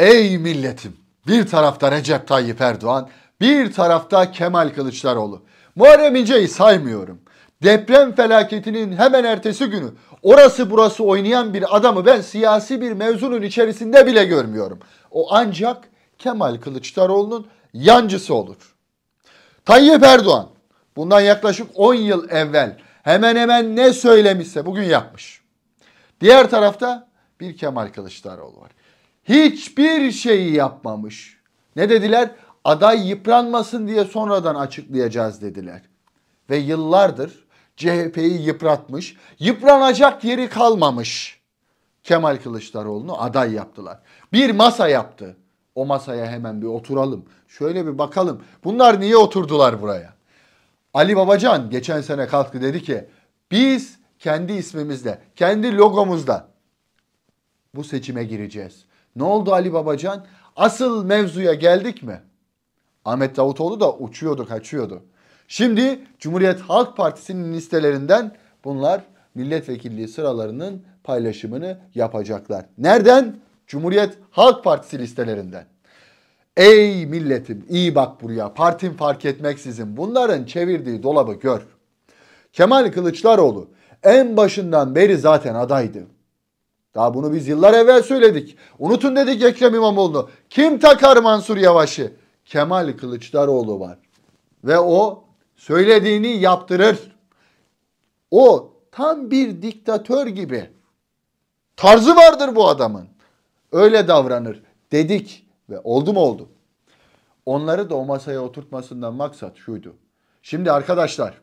Ey milletim! Bir tarafta Recep Tayyip Erdoğan, bir tarafta Kemal Kılıçdaroğlu. Muharrem İnce'yi saymıyorum. Deprem felaketinin hemen ertesi günü orası burası oynayan bir adamı ben siyasi bir mevzunun içerisinde bile görmüyorum. O ancak Kemal Kılıçdaroğlu'nun yancısı olur. Tayyip Erdoğan bundan yaklaşık 10 yıl evvel hemen hemen ne söylemişse bugün yapmış. Diğer tarafta bir Kemal Kılıçdaroğlu var. Hiçbir şeyi yapmamış. Ne dediler? Aday yıpranmasın diye sonradan açıklayacağız dediler. Ve yıllardır CHP'yi yıpratmış, yıpranacak yeri kalmamış. Kemal Kılıçdaroğlu'nu aday yaptılar. Bir masa yaptı. O masaya hemen bir oturalım. Şöyle bir bakalım. Bunlar niye oturdular buraya? Ali Babacan geçen sene kalktı dedi ki biz kendi ismimizle, kendi logomuzla bu seçime gireceğiz. Ne oldu Ali Babacan? Asıl mevzuya geldik mi? Ahmet Davutoğlu da uçuyordu, kaçıyordu. Şimdi Cumhuriyet Halk Partisi'nin listelerinden bunlar milletvekilliği sıralarının paylaşımını yapacaklar. Nereden? Cumhuriyet Halk Partisi listelerinden. Ey milletim iyi bak buraya. Partim fark etmeksizin bunların çevirdiği dolabı gör. Kemal Kılıçdaroğlu en başından beri zaten adaydı. Daha bunu biz yıllar evvel söyledik. Unutun dedik Ekrem İmamoğlu'nu. Kim takar Mansur Yavaş'ı? Kemal Kılıçdaroğlu var. Ve o söylediğini yaptırır. O tam bir diktatör gibi. Tarzı vardır bu adamın. Öyle davranır dedik ve oldu mu oldu. Onları da o masaya oturtmasından maksat şuydu. Şimdi arkadaşlar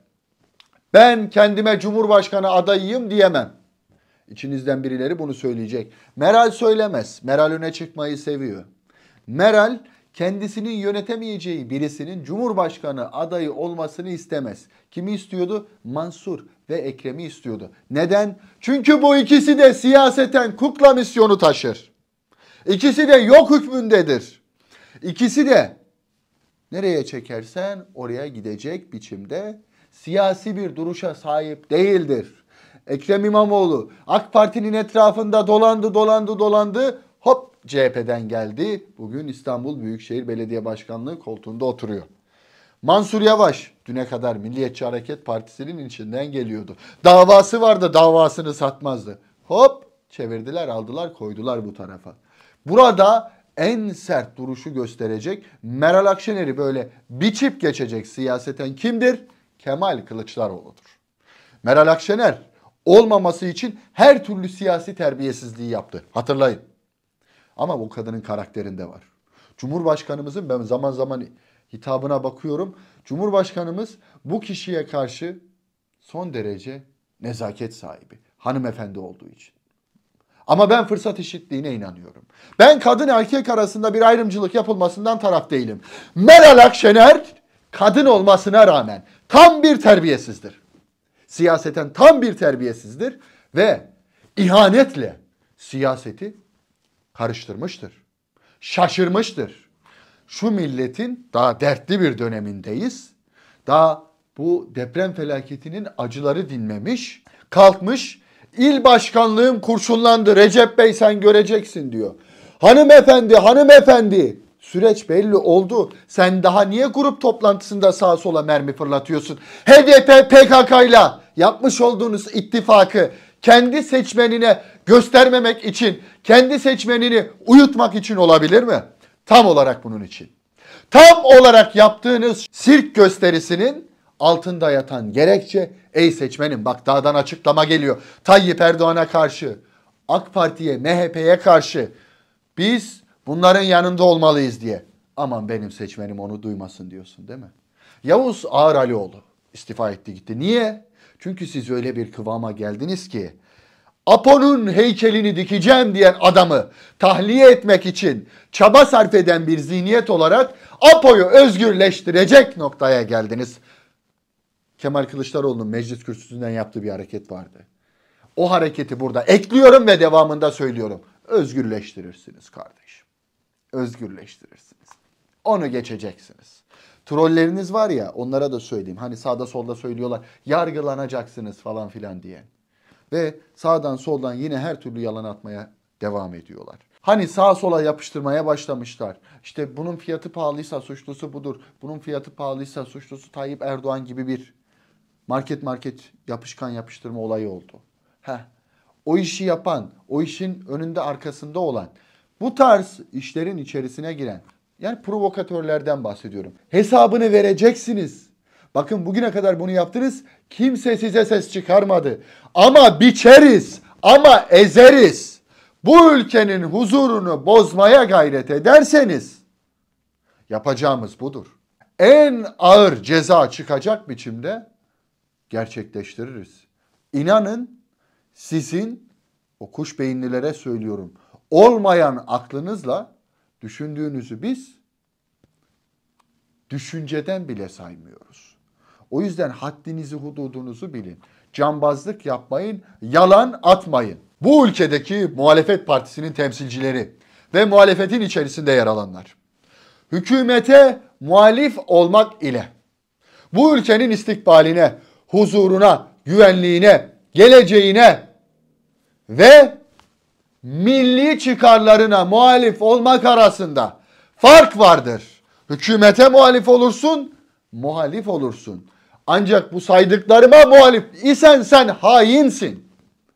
ben kendime Cumhurbaşkanı adayıyım diyemem. İçinizden birileri bunu söyleyecek. Meral söylemez. Meral öne çıkmayı seviyor. Meral kendisinin yönetemeyeceği birisinin Cumhurbaşkanı adayı olmasını istemez. Kimi istiyordu? Mansur ve Ekrem'i istiyordu. Neden? Çünkü bu ikisi de siyaseten kukla misyonu taşır. İkisi de yok hükmündedir. İkisi de nereye çekersen oraya gidecek biçimde siyasi bir duruşa sahip değildir. Ekrem İmamoğlu AK Parti'nin etrafında dolandı. Hop CHP'den geldi. Bugün İstanbul Büyükşehir Belediye Başkanlığı koltuğunda oturuyor. Mansur Yavaş düne kadar Milliyetçi Hareket Partisi'nin içinden geliyordu. Davası vardı, davasını satmazdı. Hop çevirdiler, aldılar, koydular bu tarafa. Burada en sert duruşu gösterecek, Meral Akşener'i böyle biçip geçecek siyaseten kimdir? Kemal Kılıçdaroğlu'dur. Meral Akşener olmaması için her türlü siyasi terbiyesizliği yaptı. Hatırlayın. Ama bu kadının karakterinde var. Cumhurbaşkanımızın ben zaman zaman hitabına bakıyorum. Cumhurbaşkanımız bu kişiye karşı son derece nezaket sahibi. Hanımefendi olduğu için. Ama ben fırsat eşitliğine inanıyorum. Ben kadın erkek arasında bir ayrımcılık yapılmasından taraf değilim. Meral Akşener kadın olmasına rağmen tam bir terbiyesizdir. Siyaseten tam bir terbiyesizdir ve ihanetle siyaseti karıştırmıştır. Şaşırmıştır. Şu milletin daha dertli bir dönemindeyiz. Daha bu deprem felaketinin acıları dinmemiş, kalkmış, il başkanlığım kurşunlandı Recep Bey sen göreceksin diyor. Hanımefendi süreç belli oldu. Sen daha niye grup toplantısında sağa sola mermi fırlatıyorsun? HDP PKK'yla yapmış olduğunuz ittifakı kendi seçmenine göstermemek için, kendi seçmenini uyutmak için olabilir mi? Tam olarak bunun için. Tam olarak yaptığınız sirk gösterisinin altında yatan gerekçe, ey seçmenim bak dağdan açıklama geliyor. Tayyip Erdoğan'a karşı, AK Parti'ye, MHP'ye karşı biz bunların yanında olmalıyız diye. Aman benim seçmenim onu duymasın diyorsun değil mi? Yavuz Ağar Alioğlu istifa etti gitti. Niye? Çünkü siz öyle bir kıvama geldiniz ki Apo'nun heykelini dikeceğim diyen adamı tahliye etmek için çaba sarf eden bir zihniyet olarak Apo'yu özgürleştirecek noktaya geldiniz. Kemal Kılıçdaroğlu'nun meclis kürsüsünden yaptığı bir hareket vardı. O hareketi burada ekliyorum ve devamında söylüyorum. Özgürleştirirsiniz kardeşim. Özgürleştirirsiniz. Onu geçeceksiniz. Trolleriniz var ya onlara da söyleyeyim. Hani sağda solda söylüyorlar yargılanacaksınız falan filan diye. Ve sağdan soldan yine her türlü yalan atmaya devam ediyorlar. Hani sağa sola yapıştırmaya başlamışlar. İşte bunun fiyatı pahalıysa suçlusu budur. Bunun fiyatı pahalıysa suçlusu Tayyip Erdoğan gibi bir market yapışkan yapıştırma olayı oldu. Heh. O işi yapan, o işin önünde arkasında olan, bu tarz işlerin içerisine giren, yani provokatörlerden bahsediyorum. Hesabını vereceksiniz. Bakın bugüne kadar bunu yaptınız. Kimse size ses çıkarmadı. Ama biçeriz, ama ezeriz. Bu ülkenin huzurunu bozmaya gayret ederseniz yapacağımız budur. En ağır ceza çıkacak biçimde gerçekleştiririz. İnanın sizin, o kuş beyinlilere söylüyorum, olmayan aklınızla düşündüğünüzü biz düşünceden bile saymıyoruz. O yüzden haddinizi, hududunuzu bilin. Cambazlık yapmayın, yalan atmayın. Bu ülkedeki muhalefet partisinin temsilcileri ve muhalefetin içerisinde yer alanlar, hükümete muhalif olmak ile bu ülkenin istikbaline, huzuruna, güvenliğine, geleceğine ve milli çıkarlarına muhalif olmak arasında fark vardır. Hükümete muhalif olursun, muhalif olursun. Ancak bu saydıklarıma muhalif isen sen hainsin.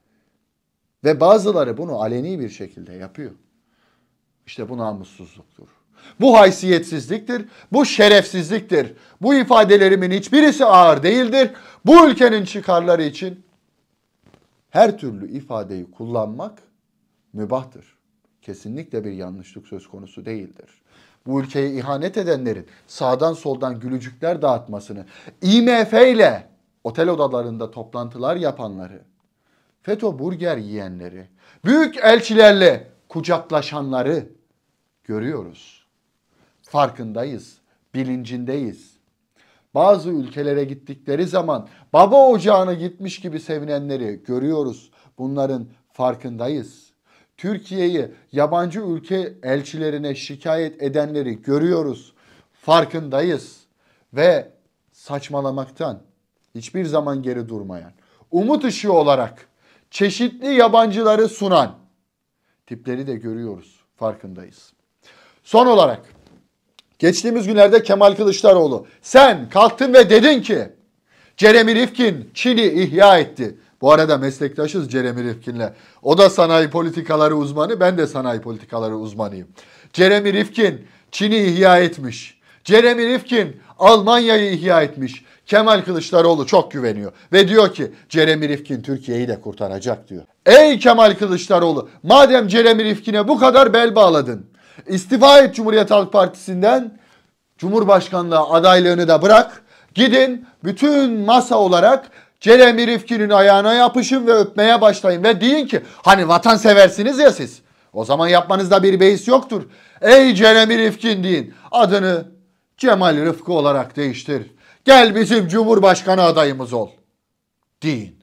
Ve bazıları bunu aleni bir şekilde yapıyor. İşte bu namussuzluktur. Bu haysiyetsizliktir, bu şerefsizliktir. Bu ifadelerimin hiçbirisi ağır değildir. Bu ülkenin çıkarları için her türlü ifadeyi kullanmak mübahtır. Kesinlikle bir yanlışlık söz konusu değildir. Bu ülkeye ihanet edenlerin sağdan soldan gülücükler dağıtmasını, IMF ile otel odalarında toplantılar yapanları, FETÖ burger yiyenleri, büyük elçilerle kucaklaşanları görüyoruz. Farkındayız, bilincindeyiz. Bazı ülkelere gittikleri zaman baba ocağına gitmiş gibi sevinenleri görüyoruz. Bunların farkındayız. Türkiye'yi yabancı ülke elçilerine şikayet edenleri görüyoruz. Farkındayız. Ve saçmalamaktan hiçbir zaman geri durmayan, umut ışığı olarak çeşitli yabancıları sunan tipleri de görüyoruz. Farkındayız. Son olarak geçtiğimiz günlerde Kemal Kılıçdaroğlu sen kalktın ve dedin ki Jeremy Rifkin Çin'i ihya etti. Bu arada meslektaşız Jeremy Rifkin'le. O da sanayi politikaları uzmanı, ben de sanayi politikaları uzmanıyım. Jeremy Rifkin Çin'i ihya etmiş. Jeremy Rifkin Almanya'yı ihya etmiş. Kemal Kılıçdaroğlu çok güveniyor ve diyor ki Jeremy Rifkin Türkiye'yi de kurtaracak diyor. Ey Kemal Kılıçdaroğlu, madem Jeremy Rifkin'e bu kadar bel bağladın, istifa et Cumhuriyet Halk Partisi'nden, Cumhurbaşkanlığı adaylığını da bırak. Gidin bütün masa olarak Jeremy Rifkin'in ayağına yapışın ve öpmeye başlayın. Ve deyin ki hani vatanseversiniz ya siz. O zaman yapmanızda bir beis yoktur. Ey Jeremy Rifkin deyin. Adını Cemal Rıfkı olarak değiştir. Gel bizim Cumhurbaşkanı adayımız ol. Deyin.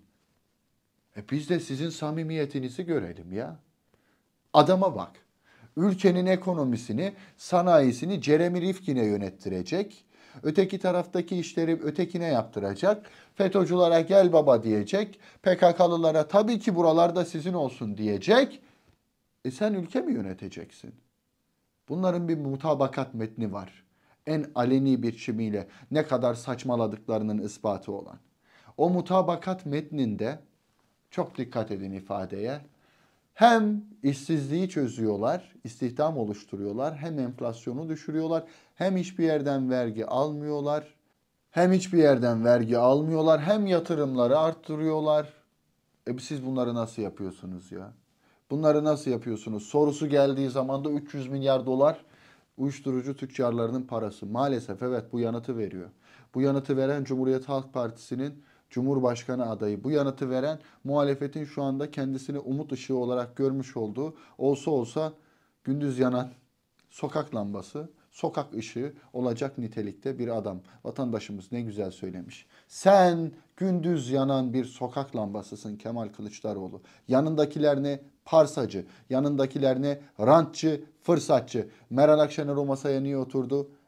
Biz de sizin samimiyetinizi görelim ya. Adama bak. Ülkenin ekonomisini, sanayisini Jeremy Rifkin'e yönettirecek. Öteki taraftaki işleri ötekine yaptıracak. FETÖ'cülere gel baba diyecek. PKK'lılara tabii ki buralarda sizin olsun diyecek. Sen ülke mi yöneteceksin? Bunların bir mutabakat metni var. En aleni bir biçimiyle ne kadar saçmaladıklarının ispatı olan. O mutabakat metninde çok dikkat edin ifadeye. Hem işsizliği çözüyorlar, istihdam oluşturuyorlar, hem enflasyonu düşürüyorlar, hem hiçbir yerden vergi almıyorlar, hem yatırımları arttırıyorlar. Siz bunları nasıl yapıyorsunuz ya? Bunları nasıl yapıyorsunuz? Sorusu geldiği zaman da 300 milyar dolar uyuşturucu tüccarlarının parası. Maalesef evet bu yanıtı veriyor. Bu yanıtı veren Cumhuriyet Halk Partisi'nin Cumhurbaşkanı adayı. Bu yanıtı veren muhalefetin şu anda kendisini umut ışığı olarak görmüş olduğu olsa gündüz yanan sokak lambası, sokak ışığı olacak nitelikte bir adam. Vatandaşımız ne güzel söylemiş. Sen gündüz yanan bir sokak lambasısın Kemal Kılıçdaroğlu. Yanındakiler ne? Parsacı. Yanındakiler ne? Rantçı, fırsatçı. Meral Akşener o masaya niye oturdu?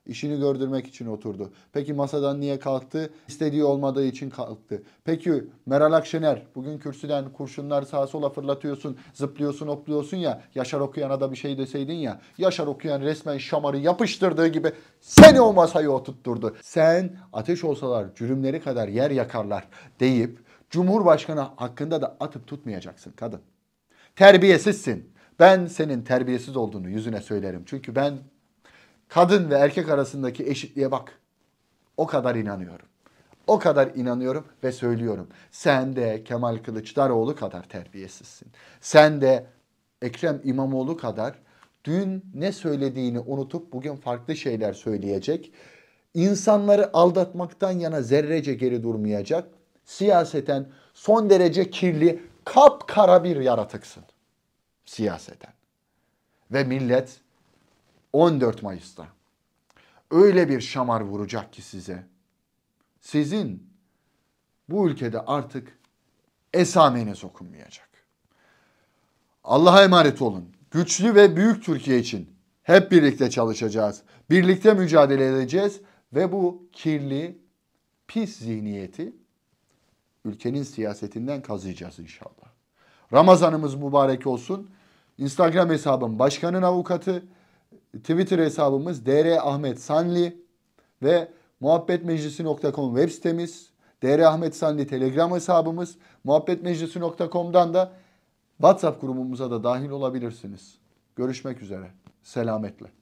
İşini gördürmek için oturdu. Peki masadan niye kalktı? İstediği olmadığı için kalktı. Peki Meral Akşener, bugün kürsüden kurşunlar sağa sola fırlatıyorsun, zıplıyorsun, hopluyorsun ya. Yaşar Okuyan'a da bir şey deseydin ya. Yaşar Okuyan resmen şamarı yapıştırdığı gibi seni o masaya oturtturdu. Sen ateş olsalar cürümleri kadar yer yakarlar deyip Cumhurbaşkanı hakkında da atıp tutmayacaksın kadın. Terbiyesizsin. Ben senin terbiyesiz olduğunu yüzüne söylerim. Çünkü ben kadın ve erkek arasındaki eşitliğe bak. O kadar inanıyorum. O kadar inanıyorum ve söylüyorum. Sen de Kemal Kılıçdaroğlu kadar terbiyesizsin. Sen de Ekrem İmamoğlu kadar dün ne söylediğini unutup bugün farklı şeyler söyleyecek. İnsanları aldatmaktan yana zerrece geri durmayacak. Siyaseten son derece kirli, kapkara bir yaratıksın. Siyaseten. Ve millet 14 Mayıs'ta öyle bir şamar vuracak ki size. Sizin bu ülkede artık esameniz okunmayacak. Allah'a emanet olun. Güçlü ve büyük Türkiye için hep birlikte çalışacağız. Birlikte mücadele edeceğiz ve bu kirli, pis zihniyeti ülkenin siyasetinden kazıyacağız inşallah. Ramazanımız mübarek olsun. Instagram hesabım Başkanın Avukatı, Twitter hesabımız DR Ahmet Sanli ve muhabbetmeclisi.com web sitemiz, DR Ahmet Sanli Telegram hesabımız, muhabbetmeclisi.com'dan da WhatsApp grubumuza da dahil olabilirsiniz. Görüşmek üzere. Selametle.